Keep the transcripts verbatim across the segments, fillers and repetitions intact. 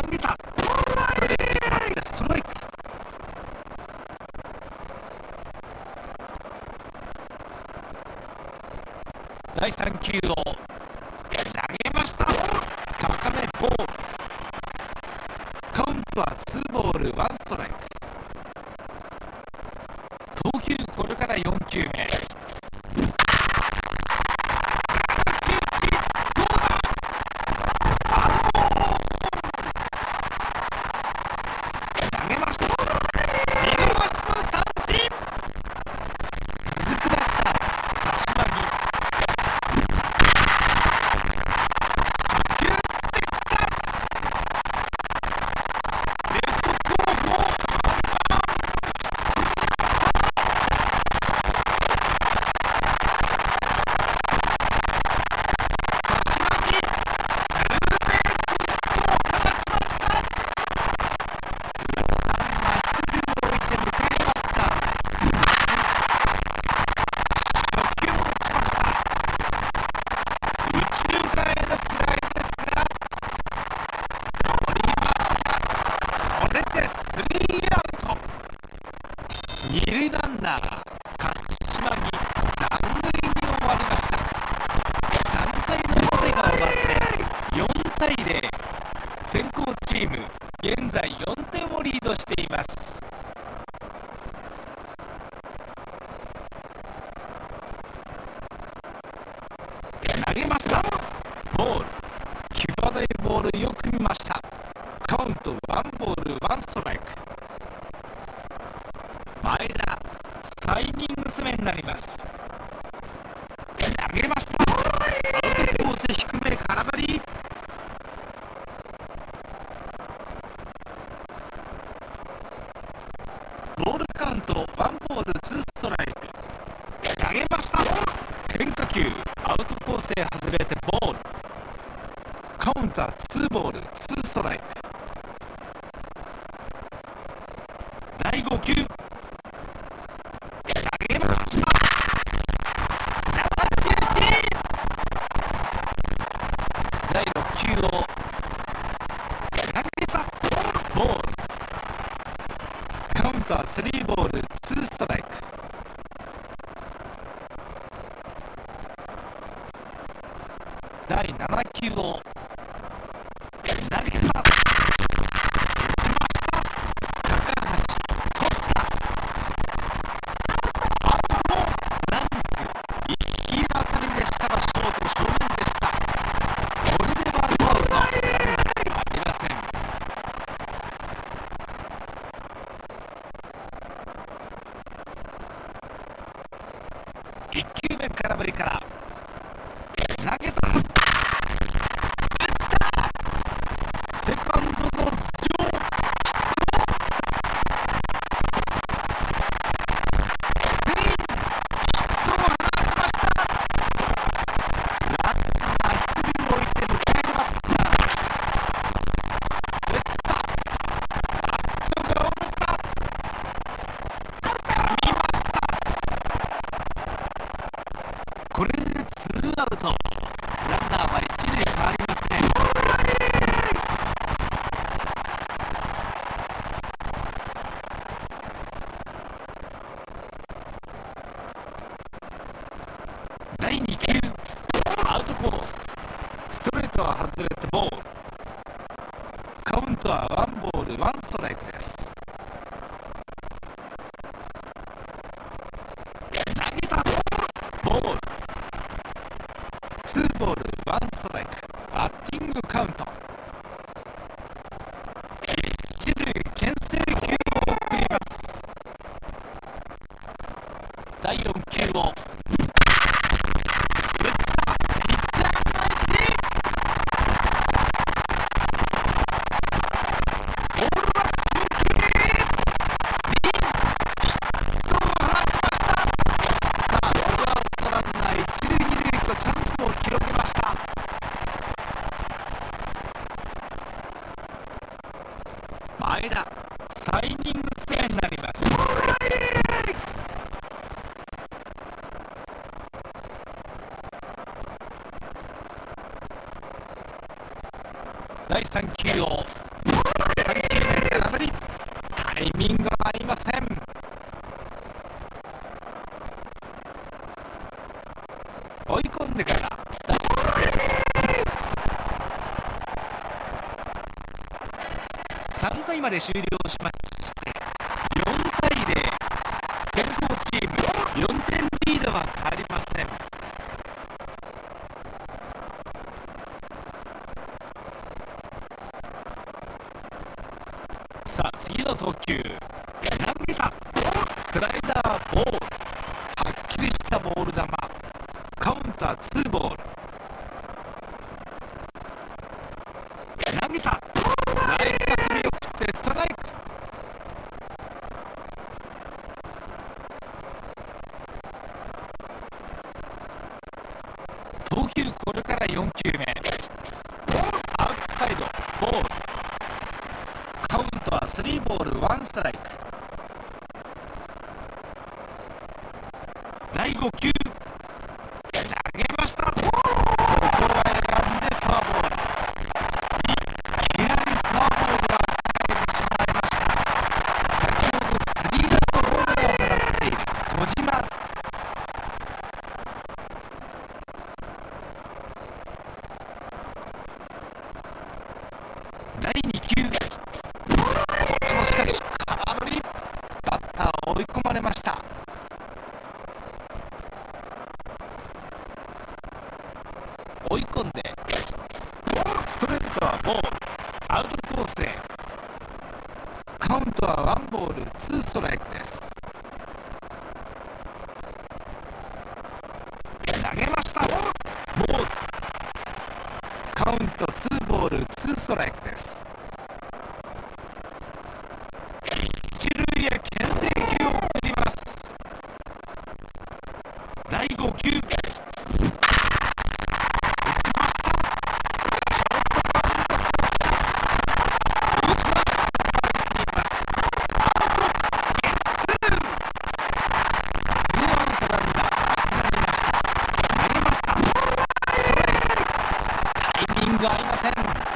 投げた。ストレートで決まってストライク。だいさん球を投げました。高めボール。カウントはツーボールワンストライク。投球これからよん球目。二塁ランナー鹿島に残塁に終わりました。さんかいの表が終わってよんたいゼロ。先行チーム現在よんてんをリードしています。投げました。ボール。際どいボールよく見ました。カウントワンボールワンストライク。前田サイニングス目になります。投げました。アウトコース低め空振り。ボールカウントワンボールツーストライク。投げました。変化球アウトコースへ外れてボール。カウントはツーボールツーストライク。だいご球だいろっ球を投げた。ボール。カウントはスリーボールツーストライク。だいなな球を投げた。打ちました。高橋取った。アウトランク。いい当たりでしたがショート正面でした。これでワンアウト。ランナーありません。いっ球目空振りから投げた。打った。セカンドの頭上。全員ヒットを放ちました。ランナーひとりを置いて迎えるバッター。打った。バットが折れた。掴みました。これでツーアウト。ランナーは一塁変わりません。だいに球アウトコース。ストレートは外れてボール。カウントはワンボールワンストライクです。投げた。ボール。ツーボールワンストライク。バッティングカウント。一塁牽制球を送ります。だいよん球を打った。ピッチャー返し。ボールは中継。リンヒットを放ちました。さあツーアウトランナー一塁二塁とチャンスを広げました。前田サイニングス目になります。だいさん球を投タイミングが合いません。追い込んでからさんかいまで終了しましてよんたいゼロ、先攻チームよんてんリードは変わりません。さあ次の投球、投げたスライダーボール、はっきりしたボール球、カウンターツーボール、投げた内角に送ってストライク。投球これからよんきゅうめ、アウトサイドボール、カウントはスリーボールワンストライク。だいごきゅう投げました。ここは選んでフォアボール。いきなりフォアボールが与えてしまいました。先ほどスリーランホームランを放っている小島。だいにきゅう、これもしかし空振り、バッター追い込まれました。追い込んでストレートはボール、アウトコースへ、カウントはワンボールツーストライクです。投げました、ボール、カウントツーボールツーストライクです。一塁へ牽制球を送ります。だいごきゅうが合いません。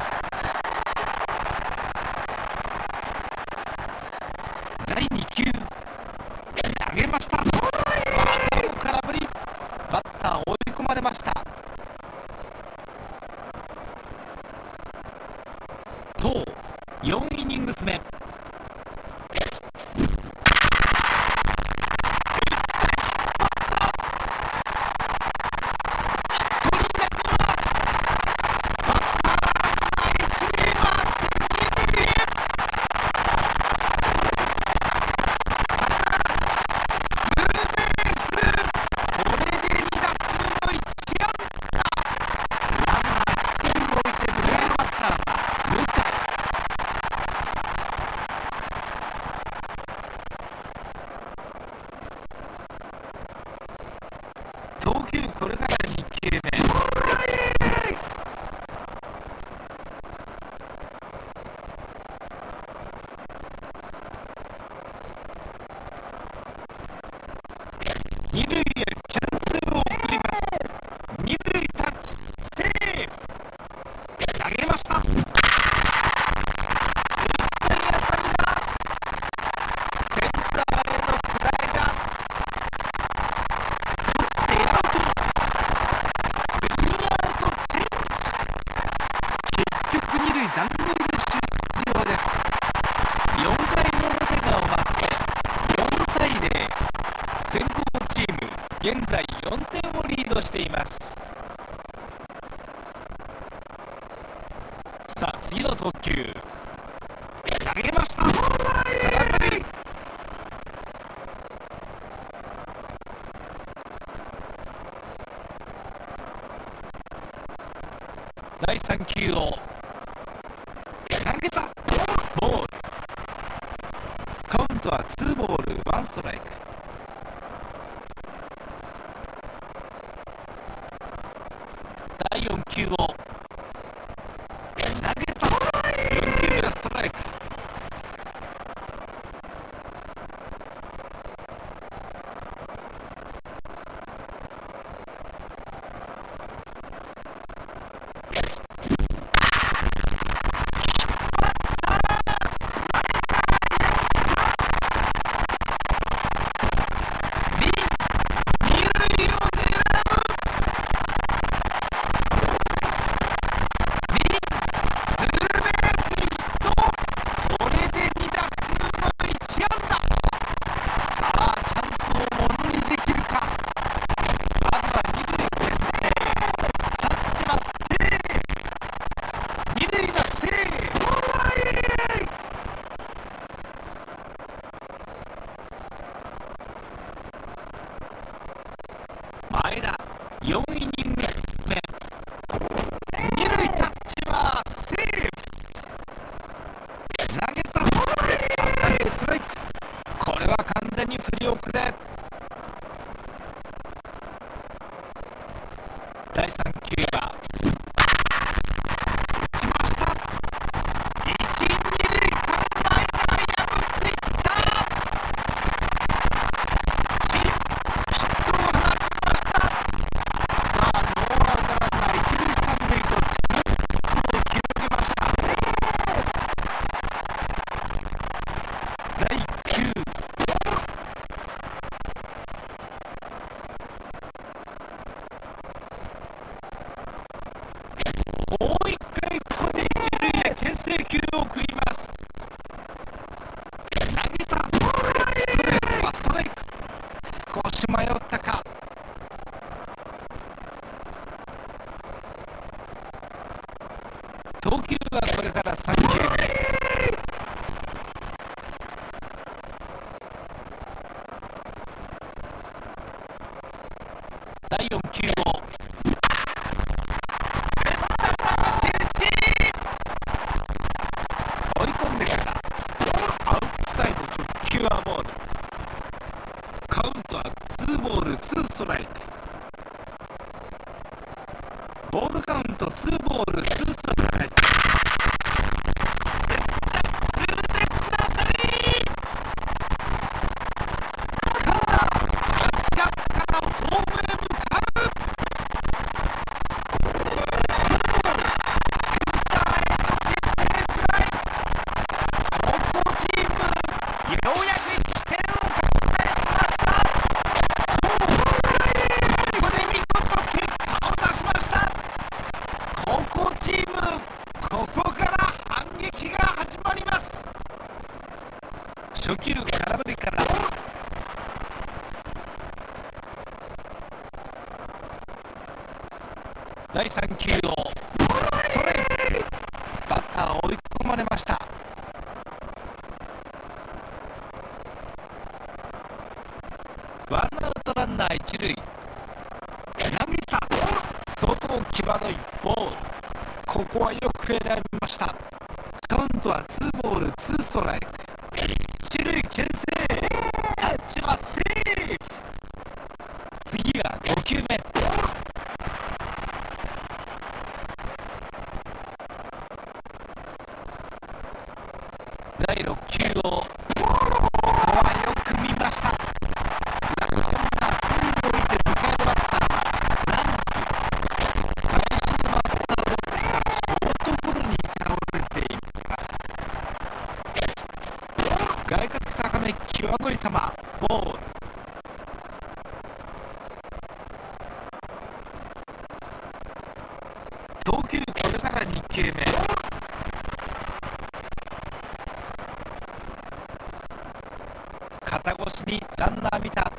だいにきゅう投げました。またも空振り、バッター追い込まれました。とよんイニングス目、投球これからにきゅうめ、二塁へ牽制を送ります。二塁タッチセーフ。投げました。打った当たりがセンターへのフライが取ってアウト。スリーアウトチェンジ。結局二塁残塁で終了です。よんかいの表が終わってよんたいゼロ、先攻チーム現在よんてんをリードしています。さあ次の投球、投げました。空振り。だいさん球を投げた、ボール、カウントはツーボールワンストライク。だいよん球を投げた、よん球目はストライク。 投球はこれからさん球目。だいよん球を追い込んでからアウトサイド直球はボール。カウントはツーボールツーストライク。ボールカウントツーボールツーストライク。初球空振りからだいさん球をストレート。バッター追い込まれました。ワンアウトランナー一塁。投げた外際どいボール。ここはよく選びました。カウントはツーボールツーストライク。一塁牽制。タッチはセーフ。次がご球目。だいろっ球をここはよく見ました。ランナーふたりを置いて迎えるバッターはランプ。最初のバッターボックスがショートゴロに倒れています。外角高め際どい球ボール。投球これからに球目。肩越しにランナー見た。